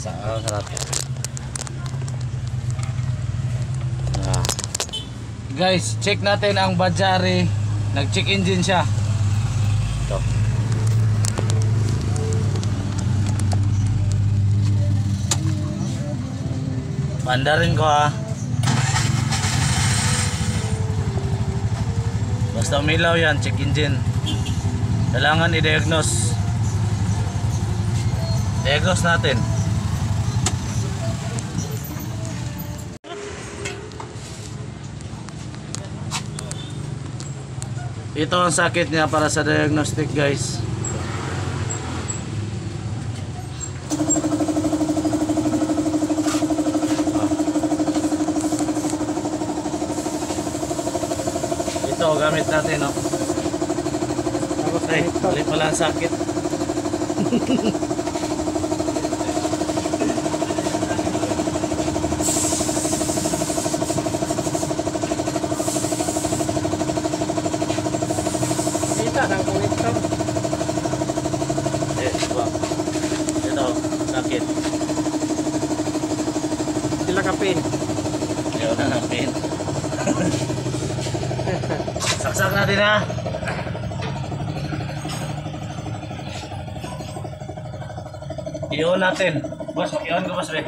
Sarap. Guys, check natin ang Bajaj. Nag-check engine siya. Ito. Panda rin ko ha. Basta umilaw yan, check engine. Kailangan i-diagnose. Diagnose natin. Ito ang sakit niya para sa diagnostic, guys. Ito gamit natin, no. Ay, mali pala ang sakit. Ito, sakit. Sila ka pin. Ayaw na ng pin. Saksak natin ha. I-on natin. Boss, i-on ko boss be.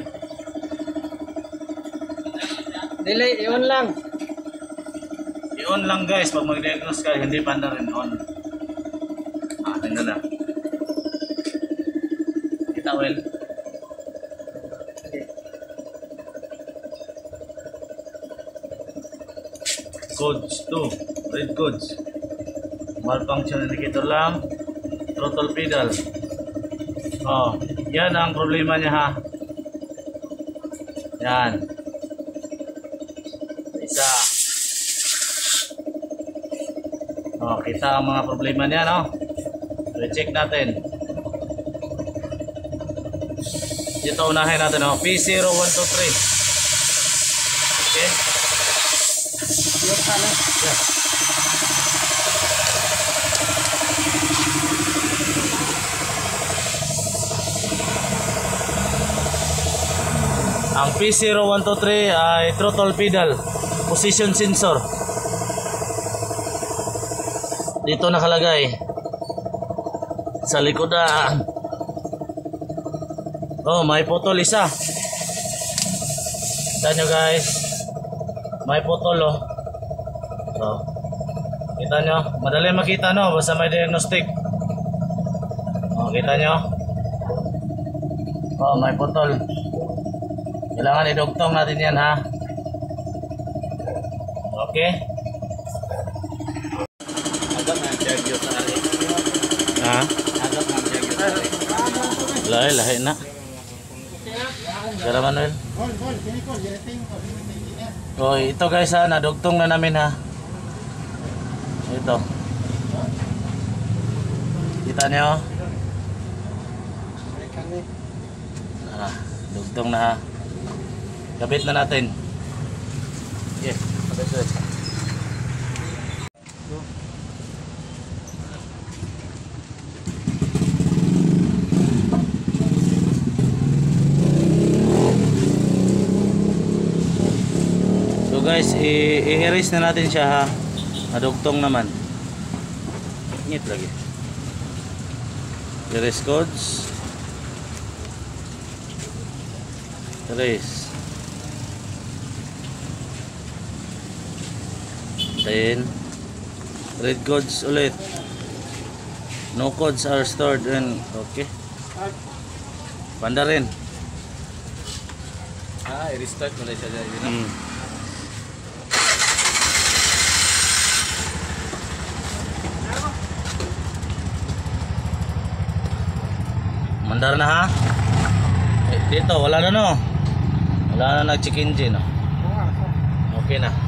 Delay, i-on lang. I-on lang guys pag mag-diagnose ka, hindi panda rin on. Tingnan na. Kita well. Okay. Codes 2. Red codes. Malfunction indicator lamp. Throttle pedal. Oh, yan ang problema niya ha. Yan. Isa. Oh, kita ang mga problema niya, no? I-check natin. Ito unahin natin, no? P0123. Okay? Yung sana. Yeah. Ang P0123 ay throttle pedal position sensor. Dito nakalagay sa likodan. Oh, may putol isa. Kita nyo guys, may putol oh. So, kita nyo, madali makita no, basta may diagnostic. Oh, kita nyo. Oh, may putol. Kailangan idugtong natin yan ha. Okay. Agad na jagyo sa ari. Ha? Agad na jagyo sa ari. Lahi na. Gara Manuel. Oh, ito guys ha, nadugtong na namin ha. Ito. Kita niyo? Dugtong na ha. Kabit na natin. Okay, kabit. So guys, i-erase na natin siya ha. Nadugtong naman. Ngit lagi. Erase codes. Erase. Then red codes ulit. No codes are stored and okay. Panda rin. I-restart mo na siya dyan. Mandar na ha. Dito wala na no. Wala na nag-check engine no. Okay na.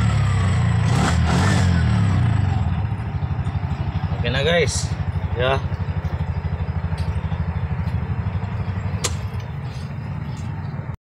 Okay na guys. Yeah.